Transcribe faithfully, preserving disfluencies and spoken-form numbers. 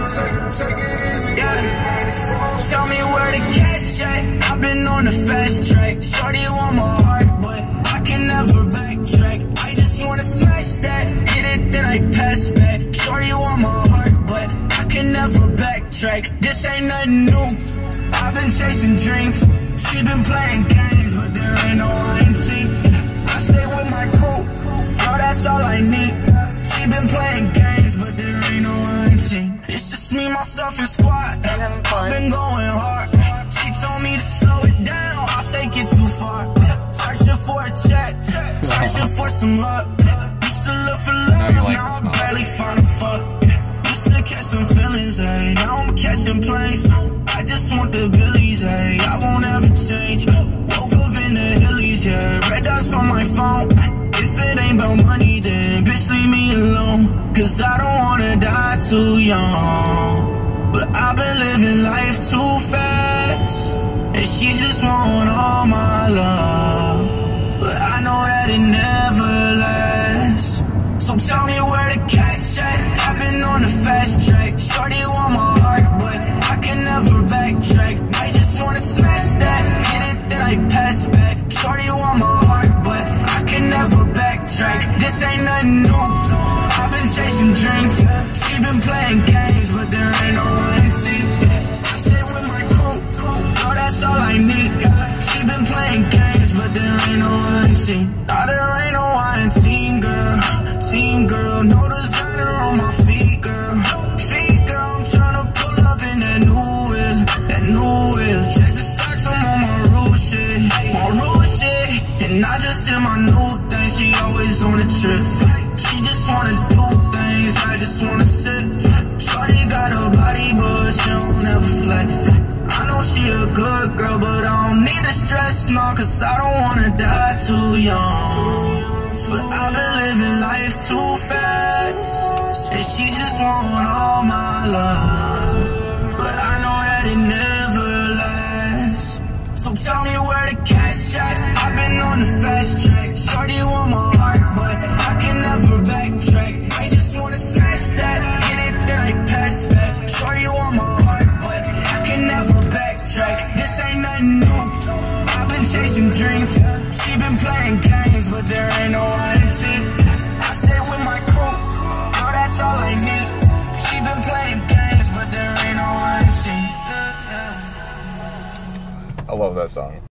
Yeah. Tell me where the cash at. I've been on the fast track. Shorty want my heart, but I can never backtrack. I just wanna smash that, hit it, then I pass back. Shorty want my heart, but I can never backtrack. This ain't nothing new. I've been chasing dreams. She been playing games, but there ain't no I N T. I stay with my crew, yo, that's all I need. She been playing games, but there ain't no I N T. It's just me, myself, and squad. I've been going hard. She told me to slow it down, I'll take it too far. Searching for a check, searching for some luck. Used to look for love, now I barely find a fuck. Used to catch some feelings, ayy, now I'm catching planes. I just want the billies, ayy, I won't ever change. Woke up in the hillies, yeah, red dots on my phone. If it ain't about money, then bitch leave me alone. Cause I don't wanna die too young. But I've been living life too fast, and she just want all my love. But I know that it never lasts. So tell me where the cash at. I've been on the fast track. Shorty want my heart, but I can never backtrack. I just wanna smash that, hit it, then I pass back. Shorty want my heart, but I can never backtrack. This ain't nothing new. I've been chasing dreams. She been playing games, but there ain't no I N T. I stay with my crew, yo, that's all I need. She been playing games, but there ain't no I N T. Nah, there ain't no I N T, girl. Team girl, no designer on my feet, girl. Feet girl, I'm tryna pull up in that new whip, that new whip. Check the socks, I'm on my road shit, my road shit. And I just hit my new thing, she always on a trip. She just wanna do things, I just wanna sit. Shorty got a body, but she don't ever flex. I know she a good girl, but I don't need to stress, no. Cause I don't wanna die too young. But I've been living life too fast, and she just want all my love. But I know that it never lasts. So tell me where the cash at. I've been on the fast track. Shorty want my heart, but I can never backtrack. I just wanna smash that, hit it, then I pass back. Shorty want my heart, but I can never backtrack. This ain't nothing new. I've been chasing dreams. She been playing games, but there ain't no I N T. I stay with my crew, yo, that's all I need. She been playing games, but there ain't no I N T. I love that song.